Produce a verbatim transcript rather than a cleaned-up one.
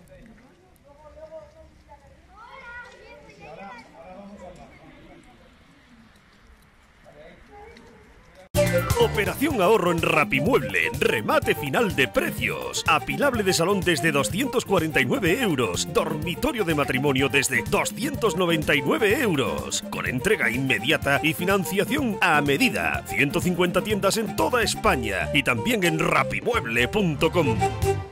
Operación ahorro en Rapimueble, remate final de precios. Apilable de salón desde doscientos cuarenta y nueve euros. Dormitorio de matrimonio desde doscientos noventa y nueve euros. Con entrega inmediata y financiación a medida. ciento cincuenta tiendas en toda España y también en rapimueble punto com.